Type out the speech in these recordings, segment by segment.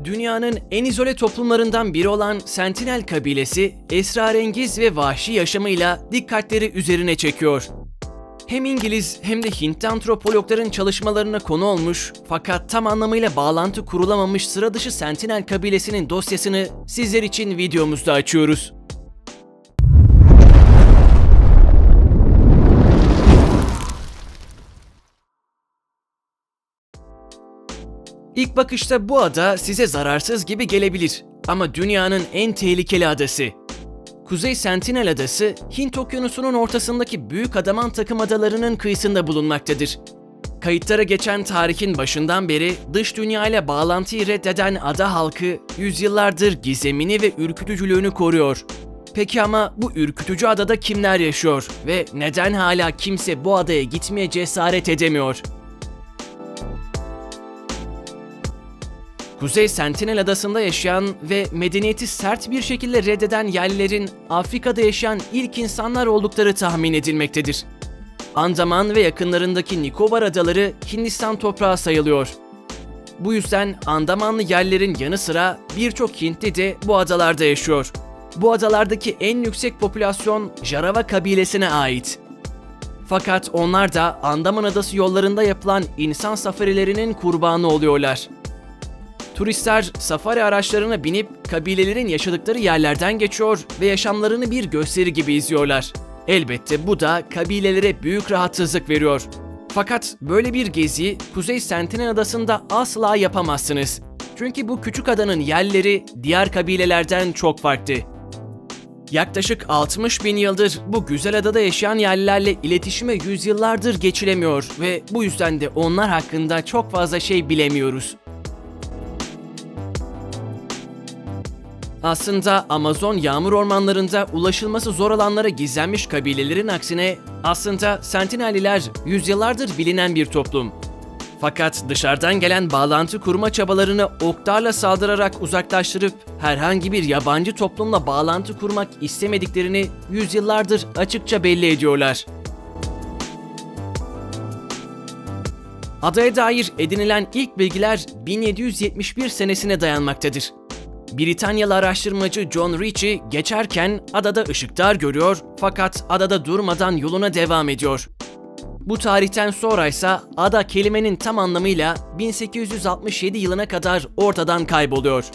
Dünyanın en izole toplumlarından biri olan Sentinel kabilesi, esrarengiz ve vahşi yaşamıyla dikkatleri üzerine çekiyor. Hem İngiliz hem de Hintli antropologların çalışmalarına konu olmuş fakat tam anlamıyla bağlantı kurulamamış sıra dışı Sentinel kabilesinin dosyasını sizler için videomuzda açıyoruz. İlk bakışta bu ada size zararsız gibi gelebilir ama dünyanın en tehlikeli adası. Kuzey Sentinel Adası, Hint Okyanusu'nun ortasındaki Büyük Adaman takım adalarının kıyısında bulunmaktadır. Kayıtlara geçen tarihin başından beri dış dünya ile bağlantıyı reddeden ada halkı yüzyıllardır gizemini ve ürkütücülüğünü koruyor. Peki ama bu ürkütücü adada kimler yaşıyor ve neden hala kimse bu adaya gitmeye cesaret edemiyor? Kuzey Sentinel Adası'nda yaşayan ve medeniyeti sert bir şekilde reddeden yerlilerin Afrika'da yaşayan ilk insanlar oldukları tahmin edilmektedir. Andaman ve yakınlarındaki Nikobar Adaları Hindistan toprağı sayılıyor. Bu yüzden Andamanlı yerlilerin yanı sıra birçok Hintli de bu adalarda yaşıyor. Bu adalardaki en yüksek popülasyon Jarava kabilesine ait. Fakat onlar da Andaman Adası yollarında yapılan insan safarilerinin kurbanı oluyorlar. Turistler safari araçlarına binip kabilelerin yaşadıkları yerlerden geçiyor ve yaşamlarını bir gösteri gibi izliyorlar. Elbette bu da kabilelere büyük rahatsızlık veriyor. Fakat böyle bir geziyi Kuzey Sentinel Adası'nda asla yapamazsınız. Çünkü bu küçük adanın yerlileri diğer kabilelerden çok farklı. Yaklaşık 60 bin yıldır bu güzel adada yaşayan yerlilerle iletişime yüzyıllardır geçilemiyor ve bu yüzden de onlar hakkında çok fazla şey bilemiyoruz. Aslında Amazon yağmur ormanlarında ulaşılması zor alanlara gizlenmiş kabilelerin aksine aslında Sentinelliler yüzyıllardır bilinen bir toplum. Fakat dışarıdan gelen bağlantı kurma çabalarını oklarla saldırarak uzaklaştırıp herhangi bir yabancı toplumla bağlantı kurmak istemediklerini yüzyıllardır açıkça belli ediyorlar. Adaya dair edinilen ilk bilgiler 1771 senesine dayanmaktadır. Britanyalı araştırmacı John Ritchie geçerken adada ışıklar görüyor fakat adada durmadan yoluna devam ediyor. Bu tarihten sonraysa ada kelimenin tam anlamıyla 1867 yılına kadar ortadan kayboluyor.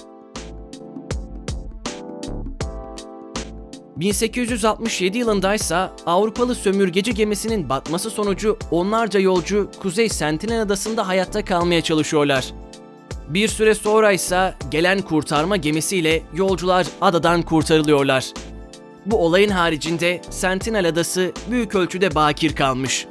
1867 yılındaysa Avrupalı sömürgeci gemisinin batması sonucu onlarca yolcu Kuzey Sentinel Adası'nda hayatta kalmaya çalışıyorlar. Bir süre sonra ise gelen kurtarma gemisiyle yolcular adadan kurtarılıyorlar. Bu olayın haricinde Sentinel Adası büyük ölçüde bakir kalmış.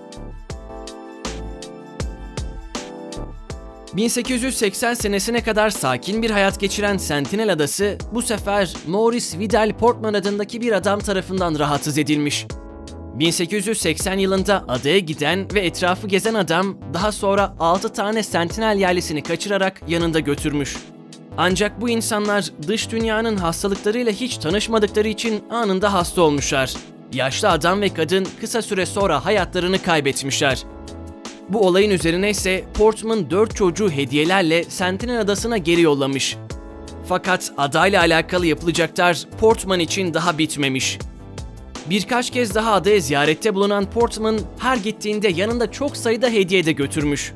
1880 senesine kadar sakin bir hayat geçiren Sentinel Adası bu sefer Maurice Vidal Portman adındaki bir adam tarafından rahatsız edilmiş. 1880 yılında adaya giden ve etrafı gezen adam daha sonra 6 tane Sentinel yerlisini kaçırarak yanında götürmüş. Ancak bu insanlar dış dünyanın hastalıklarıyla hiç tanışmadıkları için anında hasta olmuşlar. Yaşlı adam ve kadın kısa süre sonra hayatlarını kaybetmişler. Bu olayın üzerine ise Portman 4 çocuğu hediyelerle Sentinel Adası'na geri yollamış. Fakat adayla alakalı yapılacaklar Portman için daha bitmemiş. Birkaç kez daha adaya ziyarette bulunan Portman her gittiğinde yanında çok sayıda hediye de götürmüş.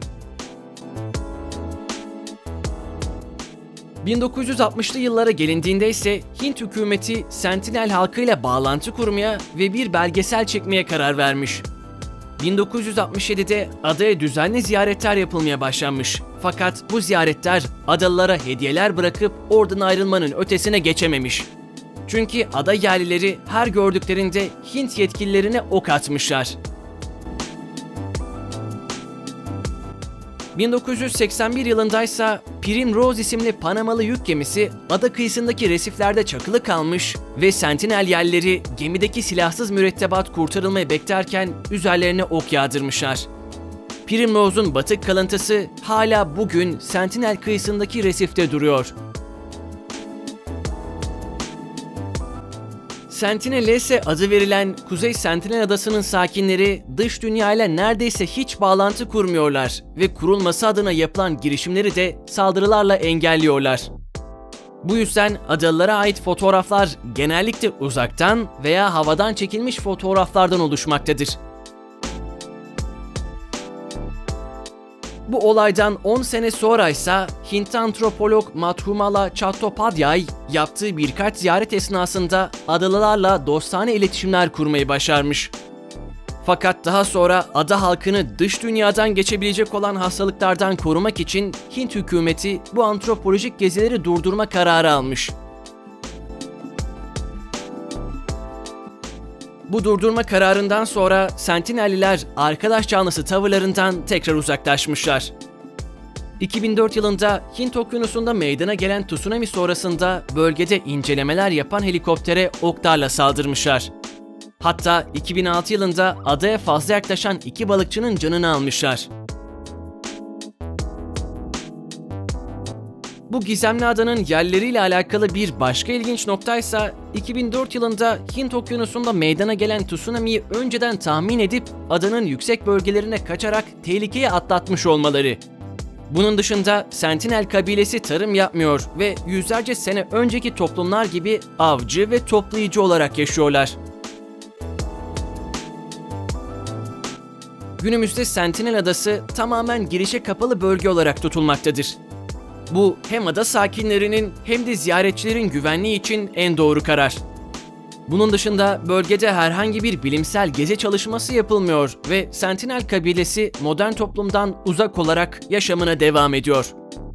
1960'lı yıllara gelindiğinde ise Hint hükümeti Sentinel halkıyla bağlantı kurmaya ve bir belgesel çekmeye karar vermiş. 1967'de adaya düzenli ziyaretler yapılmaya başlanmış. Fakat bu ziyaretler adalılara hediyeler bırakıp oradan ayrılmanın ötesine geçememiş. Çünkü ada yerlileri her gördüklerinde Hint yetkililerine ok atmışlar. 1981 yılındaysa Primrose isimli Panamalı yük gemisi ada kıyısındaki resiflerde çakılı kalmış ve Sentinel yerlileri gemideki silahsız mürettebat kurtarılmayı beklerken üzerlerine ok yağdırmışlar. Primrose'un batık kalıntısı hala bugün Sentinel kıyısındaki resifte duruyor. Sentinel-S adı verilen Kuzey Sentinel Adası'nın sakinleri dış dünyayla neredeyse hiç bağlantı kurmuyorlar ve kurulması adına yapılan girişimleri de saldırılarla engelliyorlar. Bu yüzden adalılara ait fotoğraflar genellikle uzaktan veya havadan çekilmiş fotoğraflardan oluşmaktadır. Bu olaydan 10 sene sonra ise Hintli antropolog Madhumala Chattopadhyay yaptığı birkaç ziyaret esnasında adalılarla dostane iletişimler kurmayı başarmış. Fakat daha sonra ada halkını dış dünyadan geçebilecek olan hastalıklardan korumak için Hint hükümeti bu antropolojik gezileri durdurma kararı almış. Bu durdurma kararından sonra Sentinelliler arkadaş canlısı tavırlarından tekrar uzaklaşmışlar. 2004 yılında Hint Okyanusu'nda meydana gelen tsunami sonrasında bölgede incelemeler yapan helikoptere oklarla saldırmışlar. Hatta 2006 yılında adaya fazla yaklaşan 2 balıkçının canını almışlar. Bu gizemli adanın yerleriyle alakalı bir başka ilginç noktaysa 2004 yılında Hint Okyanusu'nda meydana gelen tsunami'yi önceden tahmin edip adanın yüksek bölgelerine kaçarak tehlikeyi atlatmış olmaları. Bunun dışında Sentinel kabilesi tarım yapmıyor ve yüzlerce sene önceki toplumlar gibi avcı ve toplayıcı olarak yaşıyorlar. Günümüzde Sentinel Adası tamamen girişe kapalı bölge olarak tutulmaktadır. Bu hem ada sakinlerinin hem de ziyaretçilerin güvenliği için en doğru karar. Bunun dışında bölgede herhangi bir bilimsel gezi çalışması yapılmıyor ve Sentinel kabilesi modern toplumdan uzak olarak yaşamına devam ediyor.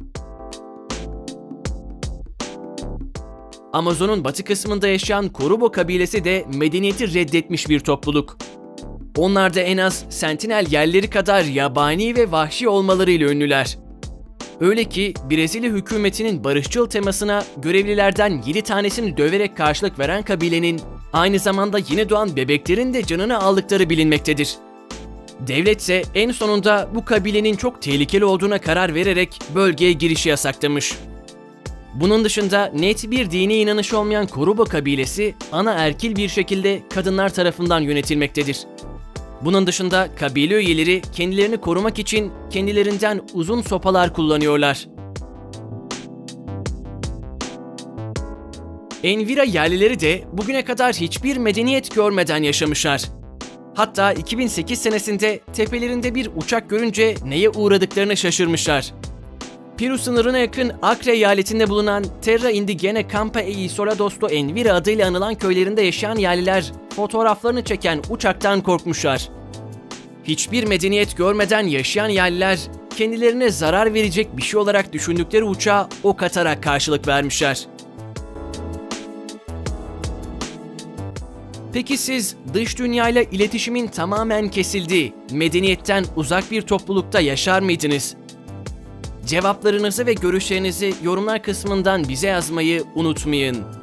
Amazon'un batı kısmında yaşayan Korubo kabilesi de medeniyeti reddetmiş bir topluluk. Onlar da en az Sentinel yerleri kadar yabani ve vahşi olmalarıyla ünlüler. Öyle ki Brezilya hükümetinin barışçıl temasına görevlilerden 7 tanesini döverek karşılık veren kabilenin aynı zamanda yeni doğan bebeklerin de canını aldıkları bilinmektedir. Devlet ise en sonunda bu kabilenin çok tehlikeli olduğuna karar vererek bölgeye girişi yasaklamış. Bunun dışında net bir dini inanışı olmayan Korubo kabilesi ana erkil bir şekilde kadınlar tarafından yönetilmektedir. Bunun dışında kabile üyeleri kendilerini korumak için kendilerinden uzun sopalar kullanıyorlar. Envira yerlileri de bugüne kadar hiçbir medeniyet görmeden yaşamışlar. Hatta 2008 senesinde tepelerinde bir uçak görünce neye uğradıklarını şaşırmışlar. Peru sınırına yakın Acre eyaletinde bulunan Terra Indigene Campa e Isolados do Envira adıyla anılan köylerinde yaşayan yerliler fotoğraflarını çeken uçaktan korkmuşlar. Hiçbir medeniyet görmeden yaşayan yerliler kendilerine zarar verecek bir şey olarak düşündükleri uçağa ok atarak karşılık vermişler. Peki siz dış dünyayla iletişimin tamamen kesildiği, medeniyetten uzak bir toplulukta yaşar mıydınız? Cevaplarınızı ve görüşlerinizi yorumlar kısmından bize yazmayı unutmayın.